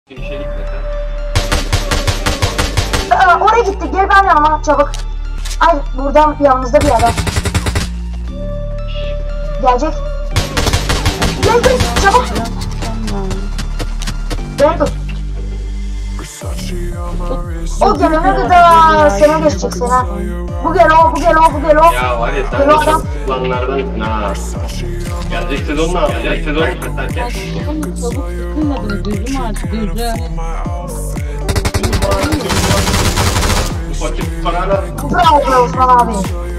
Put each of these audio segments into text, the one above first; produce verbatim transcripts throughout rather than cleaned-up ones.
İşe gitmesen. Aa, oraya gitti. Gel ben yanıma çabuk. Ay buradan yanımızda bir adam. Gelecek. Gel gel çabuk. Gel dur. O gelene kadar sene geçecek sene. Bu gel o, bu gel o, bu gel o. Ya var ya sen Gel de o adam. çok planlardan ha. Gelecek sezon ne yapacak? Sezon katarken. Çabuk sıkılmadınız, gözüm artık gözü. Ufacık parayla. Bravo be Osman abi.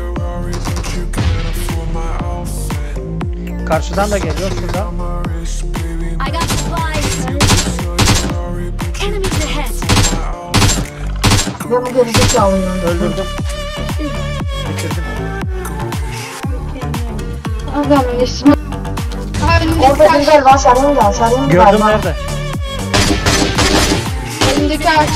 Karşıdan da geliyor şurada. I got supplies. Enemies ahead. Ben bu gerizekalı alıyorum. Öldürdüm. Bitirdim. Adamın ismi. Önündeki Orada bir taş. gel var şarjım gel şarjım gel. Gördüm nerede? Önündeki ağaç.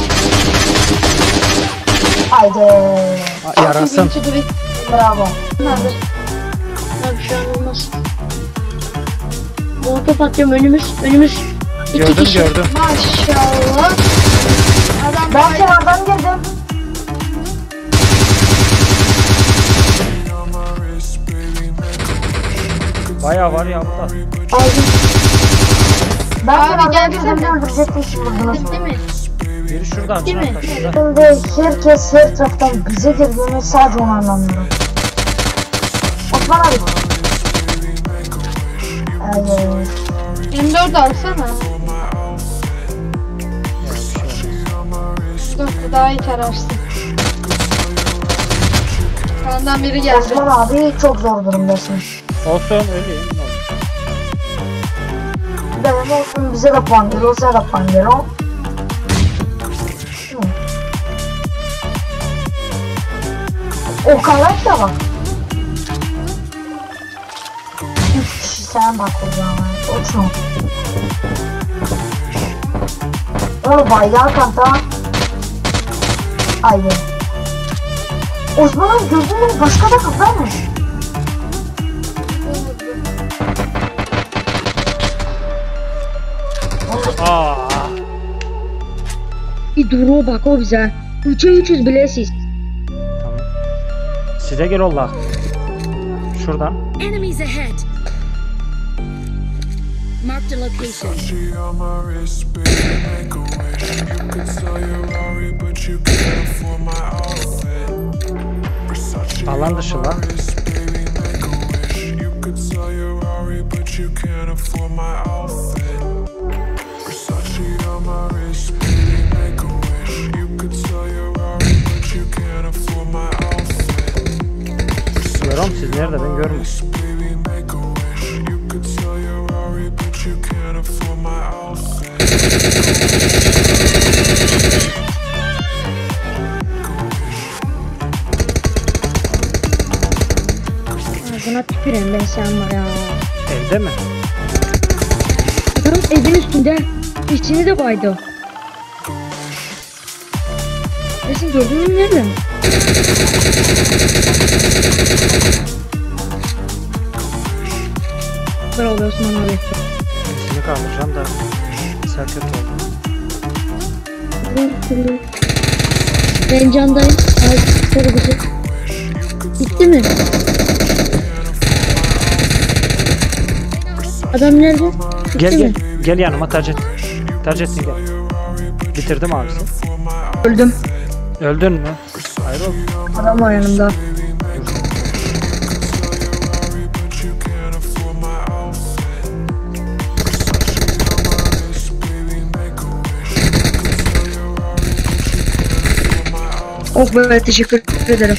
Haydi. Aa, yarasın. Birinci durum. Bravo. Hazır. Abi bir şey olmaz. Molotof atıyorum önümüz. Önümüz. İki Gördüm kişi. gördüm. Maşallah. Adam Ben bay- kenardan girdim. Bayağı var ya burada. Aldım. Ben Abi kenardan gelsene. girdim öldürecektim şimdi vurdunuz. Değil mi? Biri şurada Değil mi? arkadaşlar. Şimdi herkes her taraftan bize girdiğini sadece onu anlamıyorum. Osman abi. Evet. M dört alsana. Dörtte daha iyi tararsın. Senden biri geldi. Osman abi çok zor durumdasın. Olsun öyle. Benim olsun bize de puan geliyor, size de puan geliyor. Hı. O kalat da bak. Üç kişi sen bak o zaman. Uçun. Onu bayrağı kanta. Haydi. Osman abi gördün mü? Başka da kız varmış. Aa. Bir duru bak o bize. Üçe üçüz bilesiz. Tamam. Size gel Allah. Şuradan. Enemies ahead. Marked a location. Alan dışı lan. Görüyorum siz nerede ben görmüyorum. Ağzına tüküreyim ben sen var ya. Evde mi? Adam evin üstünde. İçini de baydı. Resim gördün mü nerede? Bravo Osman abi. Seni kaldıracağım da serket oldu. Ben candayım. Ay sarı bizi. Bitti mi? Adam nerede? Bitti Gel mi? gel. Gel yanıma Taceddin. Taceddin gel. Bitirdim abisi. Öldüm. Öldün mü? Hayır oldu. Adam var yanımda. Oh be teşekkür ederim.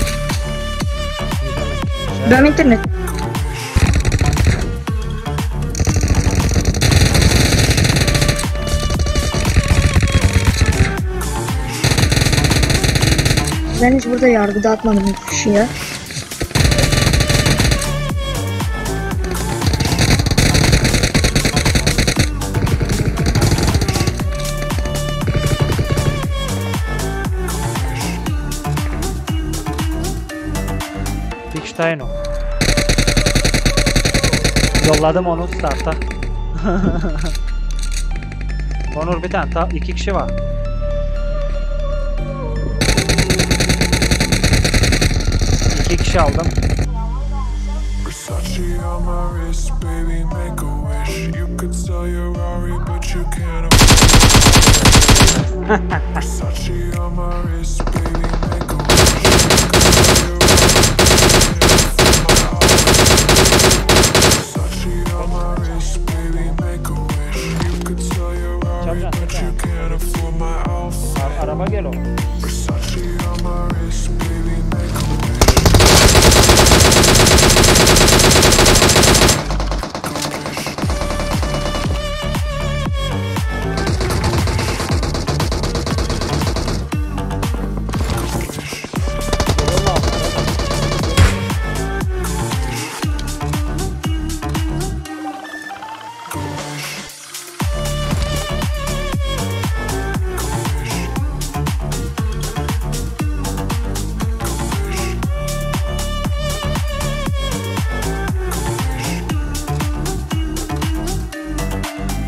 Ben internet. Ben hiç burada yargı dağıtmadım hiçbir şeye. Dickstein o. Yolladım onu starta. Onur bir tane. Ta, iki kişi var. İki kişi aldım. Versace on my wrist, baby, make a wish. You could sell your Rari, but you can't afford. Versace on my wrist, baby, make a wish. Versace on my wrist, baby, make a wish. You could sell your Rari, but you can't afford my outfit. Ar araba gel o. Versace on my wrist, baby, make a wish.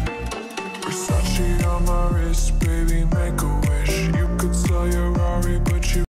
Versace on my wrist, baby, make a wish. You could sell your Rari, but